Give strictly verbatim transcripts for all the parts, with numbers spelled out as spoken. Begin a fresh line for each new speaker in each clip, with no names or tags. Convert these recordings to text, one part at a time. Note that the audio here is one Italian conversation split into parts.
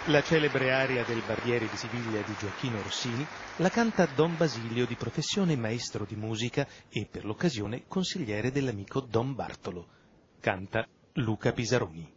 La celebre aria del Barbiere di Siviglia di Gioacchino Rossini la canta Don Basilio, di professione maestro di musica e per l'occasione consigliere dell'amico Don Bartolo. Canta Luca Pisaroni.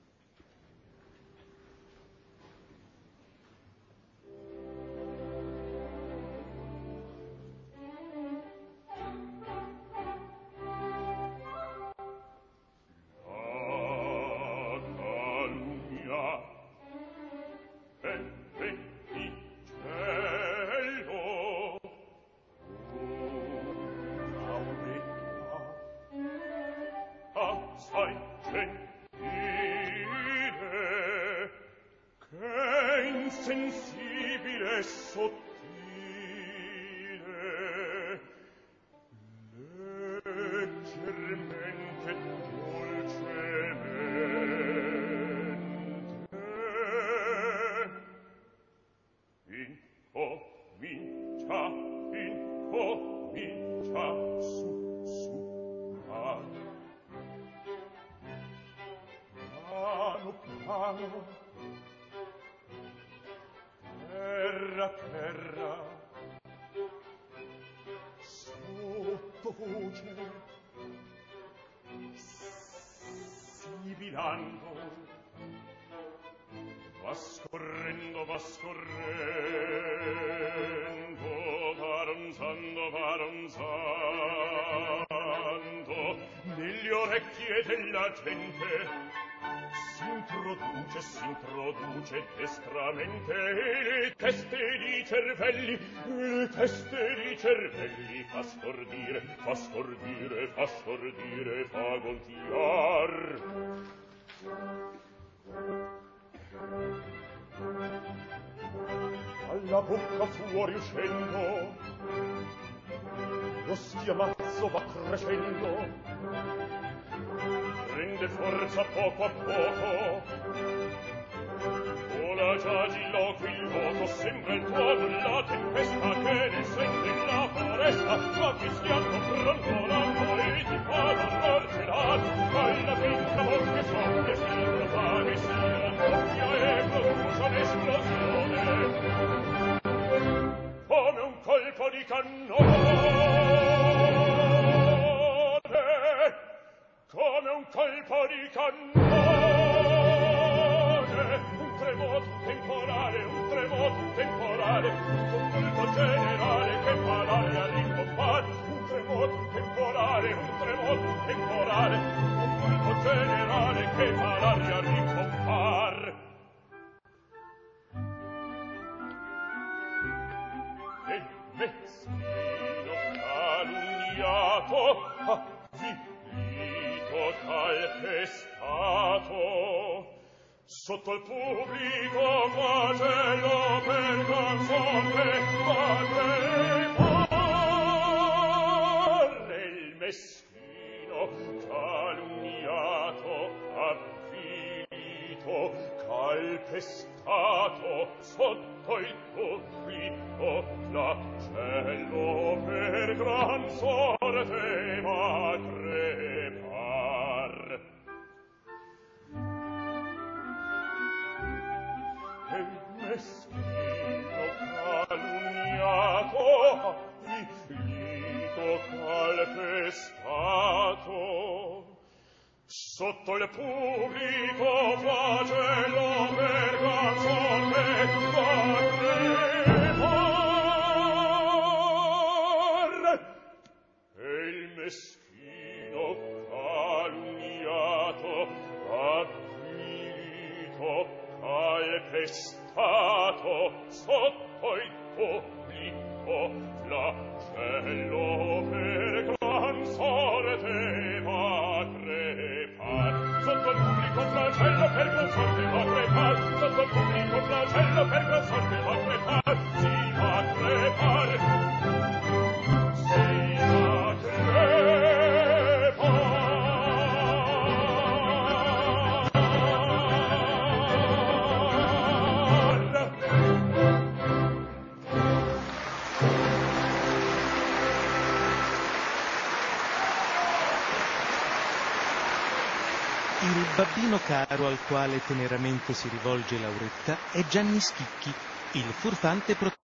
Terra, terra, sottovoce, sibilando, va scorrendo, va scorrendo, va ronzando, va ronzando, nelle orecchie della gente. S'introduce, s'introduce destramente, e le teste di cervelli, e le teste di cervelli fa stordire, fa stordire, fa stordire, fa gonfiar. Alla bocca fuori uscendo, lo schiamazzo va crescendo, prende forza poco a poco, vola già giloco il loco, sembra il tuono la tempesta che ne sente la foresta, va fischiando brontolando e ti fa l'orror gelato, alla finca bocche sopra si propane, si raddoppia e produce un'esplosione come un colpo di cannone, come un colpo di cannone, un tremoto temporale, un tremoto temporale, un colpo generale che fa l'aria rincompare, un tremoto temporale, un tremoto temporale, un colpo generale che fa l'aria rincompare. E il meschino calunniato, ah, ziblito, calpestato, sotto il pubblico flagello per canzone fa tremare il meschino calunniato, avvilito, calpestato, sotto il pubblico flagello per gran sorte va crepar. E il meschino calunniato, avvilito, calpestato, sotto il pubblico flagello per gran sorte va crepar. E il meschino calunniato, avvilito, calpestato, sotto il pubblico flagello per gran sorte va crepar. Sotto il pubblico flagello per gran sorte va crepar. Sotto il pubblico flagello per gran sorte va crepar. Si va crepar. Si va crepar.
Il babbino caro al quale teneramente si rivolge Lauretta è Gianni Schicchi, il furfante protagonista.